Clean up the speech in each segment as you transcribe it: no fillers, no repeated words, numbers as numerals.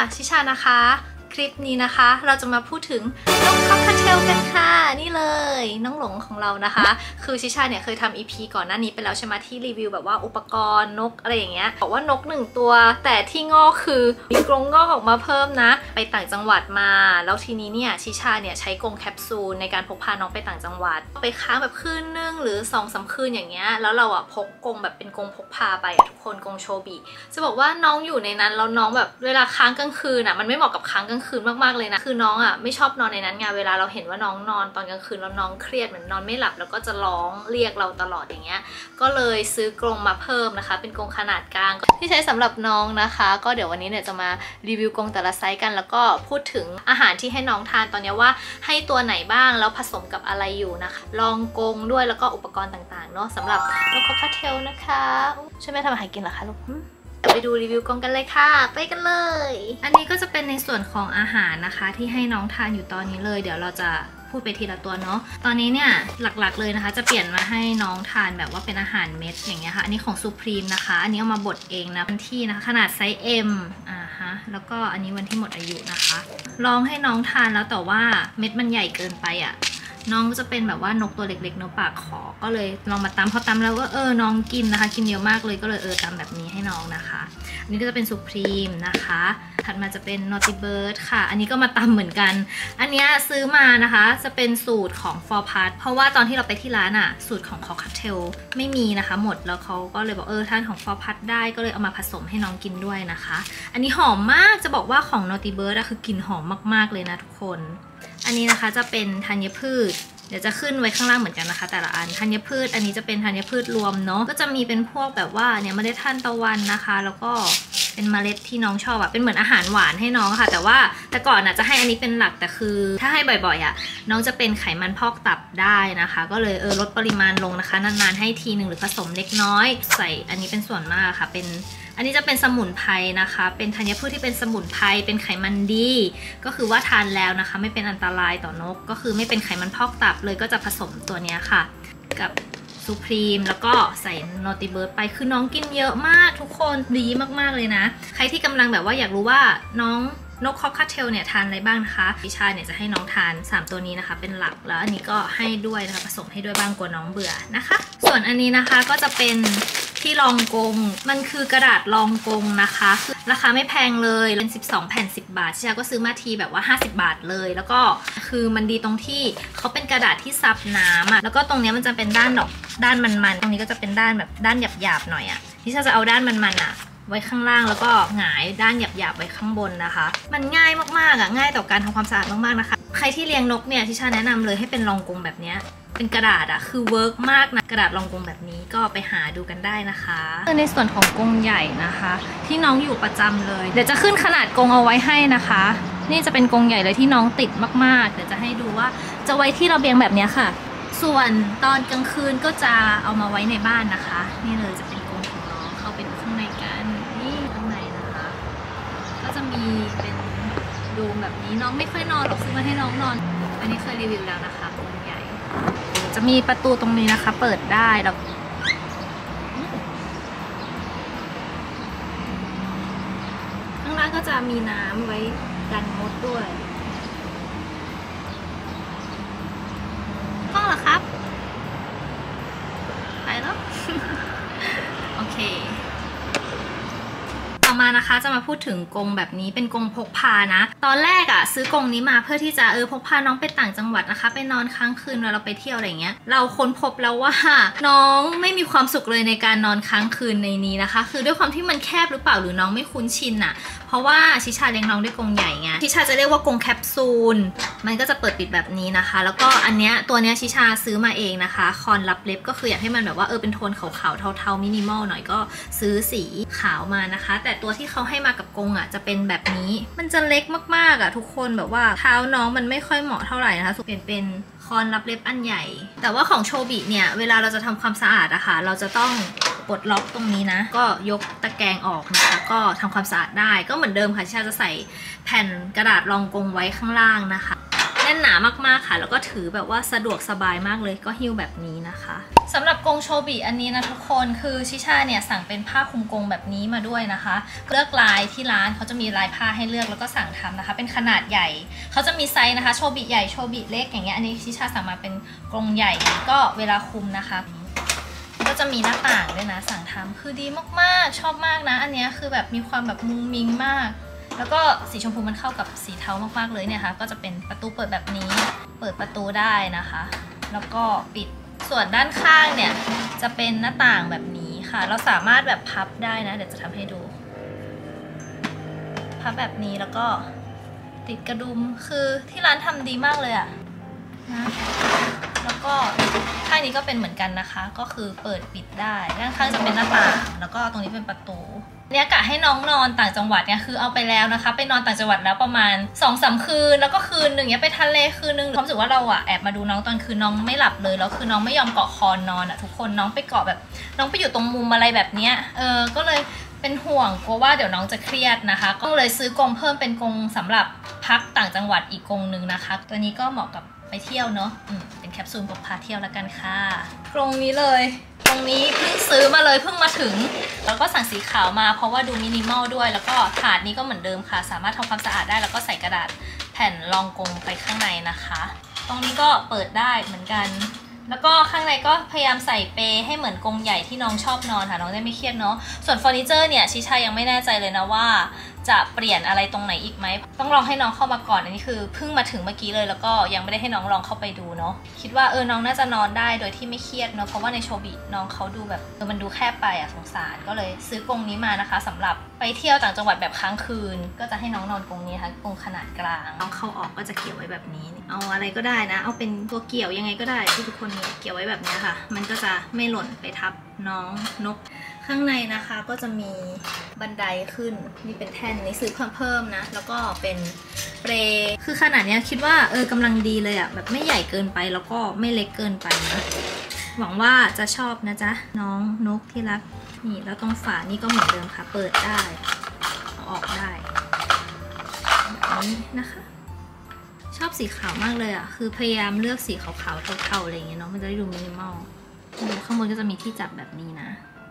ชิชานะคะคลิปนี้นะคะเราจะมาพูดถึงนกคอกเทลกันค่ะนี่เลยน้องหลงของเรานะคะคือชิชาเนี่ยเคยทำ EP ก่อนหน้านี้ไปแล้วใช่ไหมที่รีวิวแบบว่าอุปกรณ์นกอะไรอย่างเงี้ยบอกว่านก1ตัวแต่ที่งอกคือมีกรงงอกออกมาเพิ่มนะไปต่างจังหวัดมาแล้วทีนี้เนี่ยชิชาเนี่ยใช้กรงแคปซูลในการพกพาน้องไปต่างจังหวัดไปค้างแบบคืนนึงหรือ2-3 คืนอย่างเงี้ยแล้วเราพกกรงแบบเป็นกรงพกพาไปทุกคนกรงโชบิจะบอกว่าน้องอยู่ในนั้นแล้วน้องแบบเวลาค้างกลางคืนมันไม่เหมาะกับค้างกลางคืนมากๆเลยนะคือน้องไม่ชอบนอนในนั้นไงเวลาเราเห็นว่าน้องนอนตอนกลางคืนแล้วน้องเครียดเหมือนนอนไม่หลับแล้วก็จะร้องเรียกเราตลอดอย่างเงี้ยก็เลยซื้อกรงมาเพิ่มนะคะเป็นกรงขนาดกลางที่ใช้สำหรับน้องนะคะก็เดี๋ยววันนี้เนี่ยจะมารีวิวกรงแต่ละไซส์กันแล้วก็พูดถึงอาหารที่ให้น้องทานตอนนี้ว่าให้ตัวไหนบ้างแล้วผสมกับอะไรอยู่นะคะลองกรงด้วยแล้วก็อุปกรณ์ต่างๆเนาะสำหรับนกคอกเทลนะคะช่วยแม่ทำอาหารกินเหรอคะลูกไปดูรีวิวกรงกันเลยค่ะไปกันเลยอันนี้ก็จะเป็นในส่วนของอาหารนะคะที่ให้น้องทานอยู่ตอนนี้เลยเดี๋ยวเราจะพูดไปทีละตัวเนาะตอนนี้เนี่ยหลักๆเลยนะคะจะเปลี่ยนมาให้น้องทานแบบว่าเป็นอาหารเม็ดอย่างเงี้ยค่ะอันนี้ของ Supreme นะคะอันนี้เอามาบดเองนะวันที่นะคะขนาดไซส์ M แล้วก็อันนี้วันที่หมดอายุนะคะลองให้น้องทานแล้วแต่ว่าเม็ดมันใหญ่เกินไปน้องก็จะเป็นแบบว่านกตัวเล็กๆเนื้อปากขอก็เลยลองมาตำพอตำแล้วก็น้องกินนะคะกินเยอะมากเลยก็เลยตำแบบนี้ให้น้องนะคะอันนี้ก็จะเป็น Supreme นะคะถัดมาจะเป็น Naughty Bird ค่ะอันนี้ก็มาตำเหมือนกันอันนี้ซื้อมานะคะจะเป็นสูตรของ For Part เพราะว่าตอนที่เราไปที่ร้านสูตรของ Cocktail ไม่มีนะคะหมดแล้วเขาก็เลยบอกท่านของ For Part ได้ก็เลยเอามาผสมให้น้องกินด้วยนะคะอันนี้หอมมากจะบอกว่าของ Naughty Bird คือกลิ่นหอมมากๆเลยนะทุกคนอันนี้นะคะจะเป็นธัญพืชเดี๋ยวจะขึ้นไว้ข้างล่างเหมือนกันนะคะแต่ละอันธัญพืชอันนี้จะเป็นธัญพืชรวมเนาะก็จะมีเป็นพวกแบบว่าเนี่ยเมล็ดทานตะวันนะคะแล้วก็เป็นเมล็ดที่น้องชอบเป็นเหมือนอาหารหวานให้น้องค่ะแต่ว่าแต่ก่อนจะให้อันนี้เป็นหลักแต่คือถ้าให้บ่อยๆน้องจะเป็นไขมันพอกตับได้นะคะก็เลยลดปริมาณลงนะคะนานๆให้ทีหนึ่งหรือผสมเล็กน้อยใส่อันนี้เป็นส่วนมากค่ะเป็นอันนี้จะเป็นสมุนไพรนะคะเป็นธัญพืชที่เป็นสมุนไพรเป็นไขมันดีก็คือว่าทานแล้วนะคะไม่เป็นอันตรายต่อนกก็คือไม่เป็นไขมันพอกตับเลยก็จะผสมตัวนี้ค่ะกับSupreme แล้วก็ใส่ Naughty Bird ไปคือน้องกินเยอะมากทุกคนดีมากๆเลยนะใครที่กำลังแบบว่าอยากรู้ว่าน้องนกคอกเทลเนี่ยทานอะไรบ้างนะคะวิชาเนี่ยจะให้น้องทาน3ตัวนี้นะคะเป็นหลักแล้วอันนี้ก็ให้ด้วยนะคะผสมให้ด้วยบ้างกลัวน้องเบื่อนะคะส่วนอันนี้นะคะก็จะเป็นที่รองกรงมันคือกระดาษรองกรงนะคะคือราคาไม่แพงเลยเป็น12 แผ่น 10 บาทชิชาก็ซื้อมาทีแบบว่า50 บาทเลยแล้วก็คือมันดีตรงที่เขาเป็นกระดาษที่ซับน้ำแล้วก็ตรงนี้มันจะเป็นด้านมันตรงนี้ก็จะเป็นด้านแบบด้านหยาบๆหน่อยชิชาจะเอาด้านมันไว้ข้างล่างแล้วก็หงายด้านหยาบๆไว้ข้างบนนะคะมันง่ายมากๆง่ายต่อการทำความสะอาดมากๆนะคะใครที่เลี้ยงนกเนี่ยชิชาแนะนำเลยให้เป็นรองกรงแบบนี้เป็นกระดาษคือเวิร์กมากนะกระดาษรองกรงแบบนี้ก็ไปหาดูกันได้นะคะในส่วนของกรงใหญ่นะคะที่น้องอยู่ประจำเลยเดี๋ยวจะขึ้นขนาดกรงเอาไว้ให้นะคะนี่จะเป็นกรงใหญ่เลยที่น้องติดมากๆเดี๋ยวจะให้ดูว่าจะไว้ที่ระเบียงแบบนี้ค่ะส่วนตอนกลางคืนก็จะเอามาไว้ในบ้านนะคะนี่เลยจะเป็นกรงของน้องเข้าไปดูข้างในกันนี่ข้างในนะคะก็จะมีเป็นดูแบบนี้น้องไม่ค่อยนอนหรอกซื้อมาให้น้องนอนอันนี้เคยรีวิวแล้วนะคะกรงใหญ่จะมีประตูตรงนี้นะคะเปิดได้แล้วข้างล่างก็จะมีน้ำไว้กันมดด้วยก็เหรอครับไปแล้ว โอเคต่อมานะคะจะมาพูดถึงกรงแบบนี้เป็นกรงพกพานะตอนแรกซื้อกรงนี้มาเพื่อที่จะพกพาน้องไปต่างจังหวัดนะคะไปนอนค้างคืนเวลาเราไปเที่ยวอะไรเงี้ยเราค้นพบแล้วว่าน้องไม่มีความสุขเลยในการนอนค้างคืนในนี้นะคะคือด้วยความที่มันแคบหรือเปล่าหรือน้องไม่คุ้นชินเพราะว่าชิชาเลี้ยงน้องด้วยกรงใหญ่ไงชิชาจะเรียกว่ากรงแคปซูลมันก็จะเปิดปิดแบบนี้นะคะแล้วก็อันเนี้ยตัวเนี้ยชิชาซื้อมาเองนะคะคอนรับเล็บก็คืออยากให้มันแบบว่าเป็นโทนขาวๆเทาๆมินิมอลหน่อยก็ซื้อสีขาวมานะคะแต่ตัวที่เขาให้มากับกรงจะเป็นแบบนี้มันจะเล็กมากๆทุกคนแบบว่าเท้าน้องมันไม่ค่อยเหมาะเท่าไหร่นะคะเปลี่ยนเป็นคอนรับเล็บอันใหญ่แต่ว่าของโชบิเนี่ยเวลาเราจะทำความสะอาดเราจะต้องปลดล็อกตรงนี้นะก็ยกตะแกรงออกนะคะก็ทำความสะอาดได้ก็เหมือนเดิมค่ะชิชาจะใส่แผ่นกระดาษรองกรงไว้ข้างล่างนะคะในนหนามากๆค่ะแล้วก็ถือแบบว่าสะดวกสบายมากเลยก็หิ้วแบบนี้นะคะสำหรับกรงโชบิอันนี้นะทุกคนคือชิชาเนี่ยสั่งเป็นผ้าคลุมกรงแบบนี้มาด้วยนะคะเลือกลายที่ร้านเขาจะมีลายผ้าให้เลือกแล้วก็สั่งทำนะคะเป็นขนาดใหญ่เขาจะมีไซส์นะคะโชบิใหญ่โชบิเล็กอย่างเงี้ยอันนี้ชิชาสั่งมาเป็นกรงใหญ่ก็เวลาคุมนะคะก็จะมีหน้าต่างด้วยนะสั่งทำคือดีมากๆชอบมากนะอันนี้คือแบบมีความแบบมุ้งมิ้งมากแล้วก็สีชมพูมันเข้ากับสีเทามากๆเลยเนี่ยค่ะก็จะเป็นประตูเปิดแบบนี้เปิดประตูได้นะคะแล้วก็ปิดส่วนด้านข้างเนี่ยจะเป็นหน้าต่างแบบนี้ค่ะเราสามารถแบบพับได้นะเดี๋ยวจะทำให้ดูพับแบบนี้แล้วก็ติดกระดุมคือที่ร้านทำดีมากเลยอะนะแล้วก็ข้างนี้ก็เป็นเหมือนกันนะคะก็คือเปิดปิดได้ด้านข้างจะเป็นหน้าต่างแล้วก็ตรงนี้เป็นประตูเนี่ยกะให้น้องนอนต่างจังหวัดเนี่ยคือเอาไปแล้วนะคะไปนอนต่างจังหวัดแล้วประมาณ 2-3 คืนแล้วก็คืนหนึ่งเนี่ยไปทะเลคืนหนึ่งความรู้สึกว่าเราอะแอบมาดูน้องตอนคืนน้องไม่หลับเลยแล้วคือน้องไม่ยอมเกาะคอนอนอะทุกคนน้องไปเกาะแบบน้องไปอยู่ตรงมุมอะไรแบบเนี้ยก็เลยเป็นห่วงกลัวว่าเดี๋ยวน้องจะเครียดนะคะก็เลยซื้อกรงเพิ่มเป็นกรงสำหรับพักต่างจังหวัดอีกกรงหนึ่งนะคะตัวนี้ก็เหมาะกับไปเที่ยวเนาะเป็นแคปซูลพกพาเที่ยวแล้วกันค่ะกรงนี้เลยตรงนี้เพิ่งซื้อมาเลยเพิ่งมาถึงแล้วก็สั่งสีขาวมาเพราะว่าดูมินิมอลด้วยแล้วก็ถาดนี้ก็เหมือนเดิมค่ะสามารถทำความสะอาดได้แล้วก็ใส่กระดาษแผ่นรองกรงไปข้างในนะคะตรงนี้ก็เปิดได้เหมือนกันแล้วก็ข้างในก็พยายามใส่เปให้เหมือนกรงใหญ่ที่น้องชอบนอนค่ะน้องได้ไม่เครียดเนาะส่วนเฟอร์นิเจอร์เนี่ยชิชายังไม่แน่ใจเลยนะว่าจะเปลี่ยนอะไรตรงไหนอีกไหมต้องลองให้น้องเข้ามาก่อนอันนี้คือเพิ่งมาถึงเมื่อกี้เลยแล้วก็ยังไม่ได้ให้น้องลองเข้าไปดูเนาะคิดว่าน้องน่าจะนอนได้โดยที่ไม่เครียดเนาะเพราะว่าในโชบิน้องเขาดูแบบมันดูแคบไปสงสารก็เลยซื้อกรงนี้มานะคะสำหรับไปเที่ยวต่างจังหวัดแบบค้างคืนก็จะให้น้องนอนกรงนี้ค่ะกรงขนาดกลางน้องเข้าออกก็จะเกี่ยวไว้แบบนี้เอาอะไรก็ได้นะเอาเป็นตัวเกี่ยวยังไงก็ได้ที่ทุกคนเกี่ยวไว้แบบนี้ค่ะมันก็จะไม่หล่นไปทับน้องนกข้างในนะคะก็จะมีบันไดขึ้นนี่เป็นแท่นนี้ซื้อเพิ่มนะแล้วก็เป็นเปรคือขนาดนี้คิดว่ากำลังดีเลยอ่ะแบบไม่ใหญ่เกินไปแล้วก็ไม่เล็กเกินไปนะหวังว่าจะชอบนะจ๊ะน้องนกที่รักนี่แล้วตรงฝานี่ก็เหมือนเดิมค่ะเปิดได้เอาออกได้แบบนี้นะคะชอบสีขาวมากเลยอ่ะคือพยายามเลือกสีขาวๆเทาๆอะไรอย่างเงี้ยเนาะมันจะได้ดูมินิมอลข้างบนก็จะมีที่จับแบบนี้นะ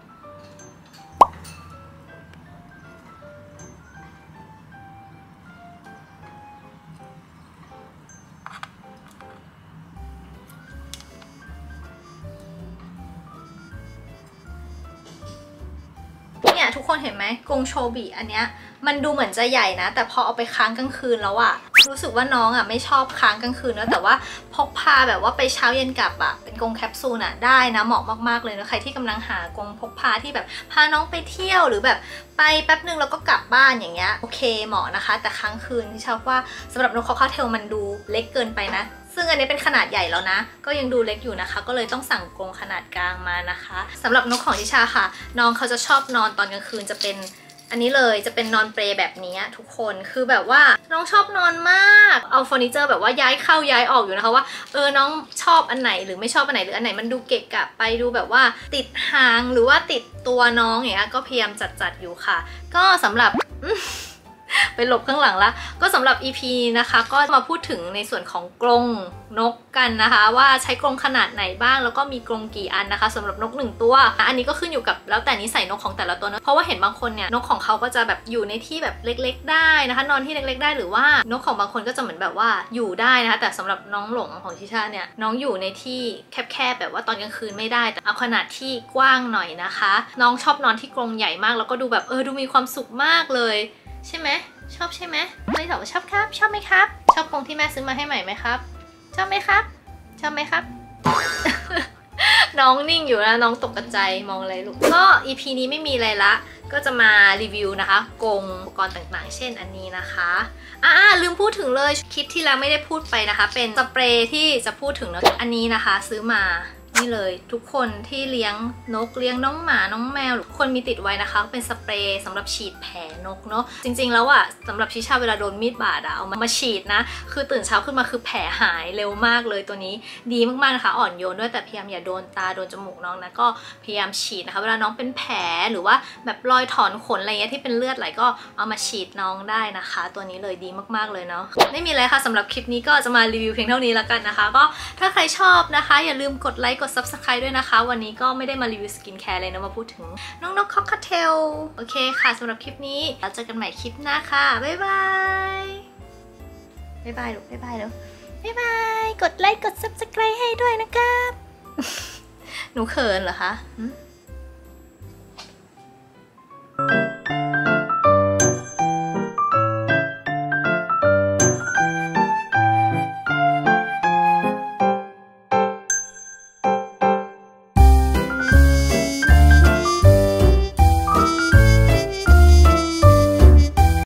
ทุกคนเห็นไหมกรงโชบิอันเนี้ยมันดูเหมือนจะใหญ่นะแต่พอเอาไปค้างกลางคืนแล้วอะรู้สึกว่าน้องอะไม่ชอบค้างกลางคืนแล้วแต่ว่าพกพาแบบว่าไปเช้าเย็นกลับอะเป็นกรงแคปซูลอะได้นะเหมาะมากๆเลยนะใครที่กำลังหากรงพกพาที่แบบพาน้องไปเที่ยวหรือแบบไปแป๊บนึงแล้วก็กลับบ้านอย่างเงี้ยโอเคเหมาะนะคะแต่ค้างคืนที่ชอบว่าสำหรับนกคอคาเทลมันดูเล็กเกินไปนะซึ่งอันนี้เป็นขนาดใหญ่แล้วนะก็ยังดูเล็กอยู่นะคะก็เลยต้องสั่งกรงขนาดกลางมานะคะสำหรับนกของทิชาค่ะน้องเขาจะชอบนอนตอนกลางคืนจะเป็นอันนี้เลยจะเป็นนอนเปรแบบนี้ทุกคนคือแบบว่าน้องชอบนอนมากเอาเฟอร์นิเจอร์แบบว่าย้ายเข้าย้ายออกอยู่นะคะว่าน้องชอบอันไหนหรือไม่ชอบอันไหนหรืออันไหนมันดูเกะกะไปดูแบบว่าติดหางหรือว่าติดตัวน้องอย่างเงี้ยก็พยายามจัดอยู่ค่ะก็สำหรับไปหลบข้างหลังละก็สำหรับ EP นะคะก็มาพูดถึงในส่วนของกรงนกกันนะคะว่าใช้กรงขนาดไหนบ้างแล้วก็มีกรงกี่อันนะคะสำหรับนก1ตัวอันนี้ก็ขึ้นอยู่กับแล้วแต่นิสัยนกของแต่ละตัวนะเพราะว่าเห็นบางคนเนี่ยนกของเขาก็จะแบบอยู่ในที่แบบเล็กๆได้นะคะนอนที่เล็กๆได้หรือว่านกของบางคนก็จะเหมือนแบบว่าอยู่ได้นะคะแต่สำหรับน้องหลงของชิชาเนี่ยน้องอยู่ในที่แคบๆแบบว่าตอนกลางคืนไม่ได้แต่เอาขนาดที่กว้างหน่อยนะคะน้องชอบนอนที่กรงใหญ่มากแล้วก็ดูแบบดูมีความสุขมากเลยใช่ไหมชอบใช่ไหมไม่ตอบว่าชอบครับชอบไหมครับชอบกรงที่แม่ซื้อมาให้ใหม่ไหมครับชอบไหมครับชอบไหมครับ น้องนิ่งอยู่นะน้องตกใจมองอะไรลูกก็ EP นี้ไม่มีอะไรละก็จะมารีวิวนะคะกรงอุปกรณ์ต่างๆเช่นอันนี้นะคะลืมพูดถึงเลยคลิปที่แล้วไม่ได้พูดไปนะคะเป็นสเปรย์ที่จะพูดถึงนะอันนี้นะคะซื้อมานี่เลยทุกคนที่เลี้ยงนกเลี้ยงน้องหมาน้องแมวทุกคนมีติดไว้นะคะเป็นสเปรย์สำหรับฉีดแผลนกเนาะจริงๆแล้วอะสำหรับชิชาเวลาโดนมีดบาดอะเอามาฉีดนะคือตื่นเช้าขึ้นมาคือแผลหายเร็วมากเลยตัวนี้ดีมากๆนะคะอ่อนโยนด้วยแต่พยายามอย่าโดนตาโดนจมูกน้องนะก็พยายามฉีดนะคะเวลาน้องเป็นแผลหรือว่าแบบรอยถอนขนอะไรเงี้ยที่เป็นเลือดไหลก็เอามาฉีดน้องได้นะคะ ตัวนี้เลยดีมากๆเลยเนาะไม่มีอะไรค่ะสำหรับคลิปนี้ก็จะมารีวิวเพียงเท่านี้แล้วกันนะคะก็ถ้าใครชอบนะคะอย่าลืมกดไลค์กด Subscribe ด้วยนะคะวันนี้ก็ไม่ได้มารีวิวสกินแคร์เลยนะมาพูดถึงน้องนกคอกคาเทลโอเคค่ะสำหรับคลิปนี้เราเจอกันใหม่คลิปหน้าค่ะบ๊ายบายบ๊ายบายลูกบ๊ายบายแล้วบ๊ายบายกดไลค์กด Subscribe ให้ด้วยนะครับหนูเขินเหรอคะ